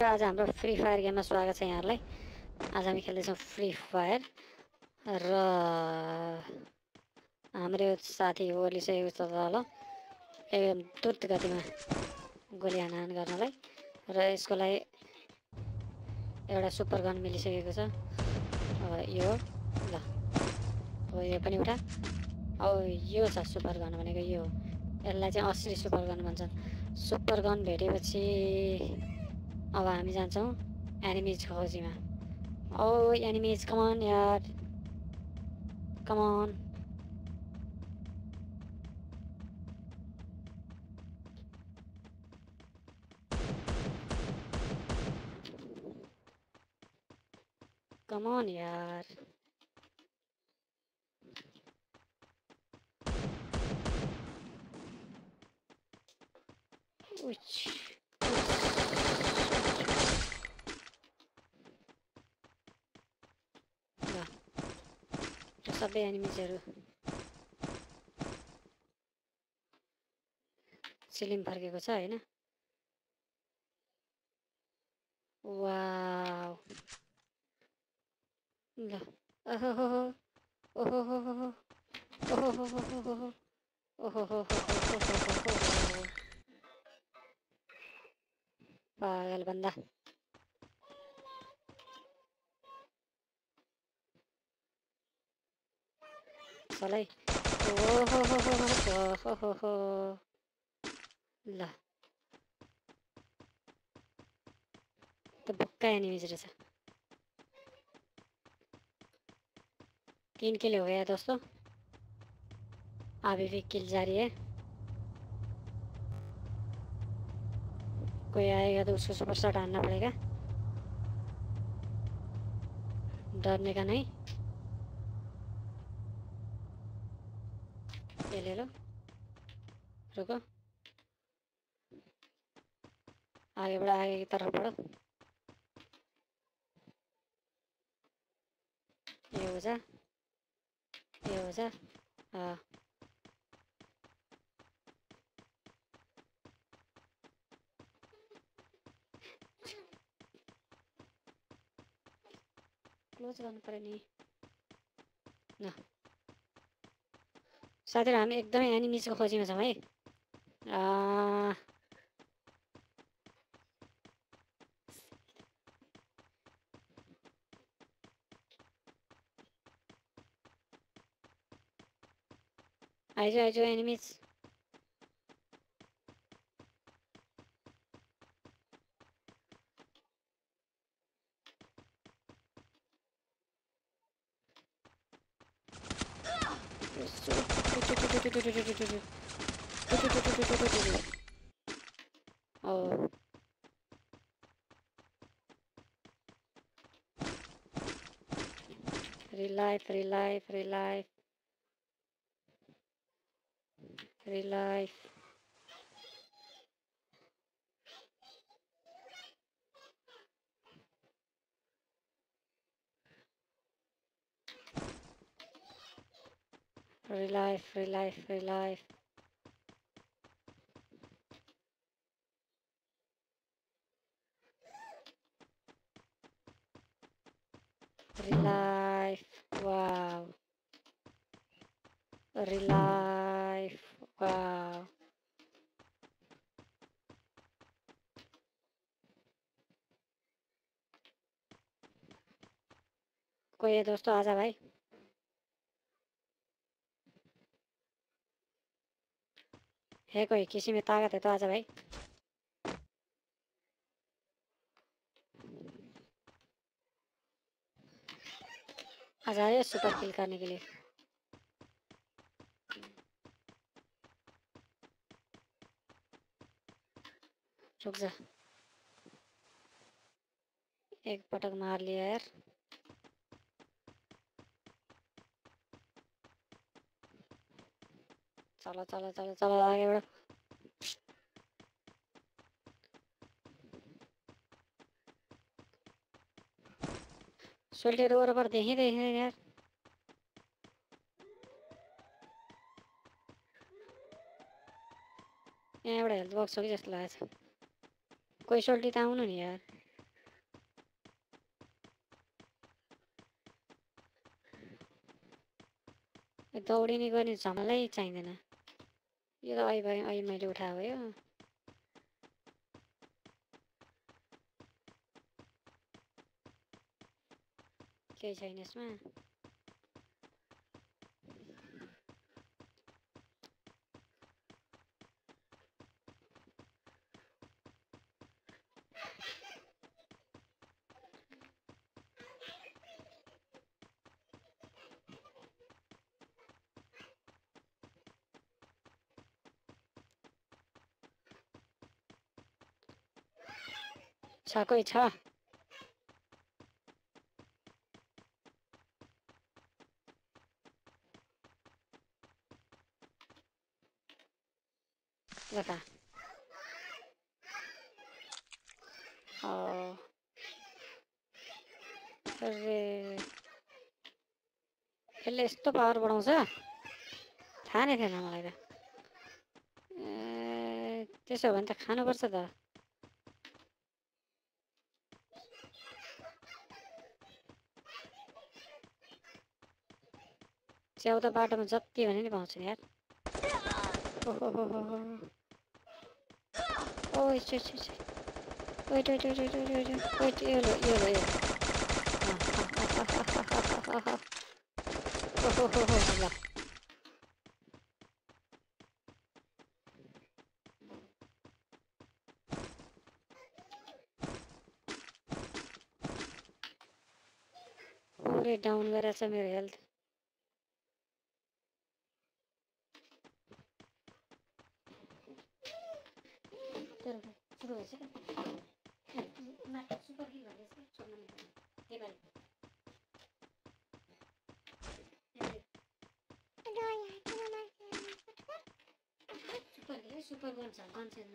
आज हाम्रो free fire गेममा स्वागत छ यहाँहरुलाई। आज हामी खेल्दैछौँ फ्री फायर र हाम्रो साथी ओलिसकेको छ तल एकदम द्रुत गतिमा गोली हानाहान गर्नलाई र यसको लागि एउटा सुपर गन मिलिसकेको छ। अब यो ल अब यो पनि उठा। अब यो छ सुपर गन भनेको यो यसलाई चाहिँ असली सुपर गन भन्छन्। सुपर गन भेटेपछि अब हामी जान्छौँ एनिमीज खोजीमा। ओ एनिमीज कम अन यार, कम अन। कम अन यार। सबै एनिमीजहरू सिलिम फर्केको छ हैन। वाउ ल ओहो ओहो ओहो पागल बन्दा। चलै ओहो ल त भक्का एनिमीज रहेछ। 3 किल हो गया दोस्तों, अभी भी किल जारी है। कोई आएगा तो उसको सुपर शॉट आना पड़ेगा, डरने का नहीं। ये ले लो, रुको, आगे बढ़ो, आगे की तरफ बढ़ो। ये हो जा, ये हो जा। हाँ क्लोज गर्नु पर्यो नि न। साथीहरु हामी एकदमै एनिमीजको खोजीमा छौँ है। Eyes enemies. Oh. Relive. Relive. Relive. Relive. Relive. Relive. Relive. Relive. Wow. Relive. Wow. कोई है दोस्तों, आजा भाई। है कोई, किसी में ताकत है तो आजा भाई। आजा ये सुपर किल करने के लिए। रुक जा, एक पटक मार लिया यार। चलो चलो चलो चलो आगे बढ़ो। सोल्टेर ओर पर देखिँदै यार। यहाँबाट हेल्थ बक्स हो कि जस्तो लागेको छ। कोही सोल्टी त आउनु नि यार। दौडिने गर्ने झमलै चाहिँदैन। यो त अहिले मैले उठाएको हो यो। केही छैन यसमा। छ कोही छ? देखा अरे यसले यस्तो पावर बढाउँछ थाहा नै थिएन मलाई त। त्यसो भने त खानुपर्छ त। च्याउ त बाटोमा जति भने नि पाउँछ यार। ओहो वेट यो ल पुरै डाउन गरेछ मेरो हेल्थ। सुरु भएछ सुपर हिल भन्दैछ सुपर गन छ गन छैन।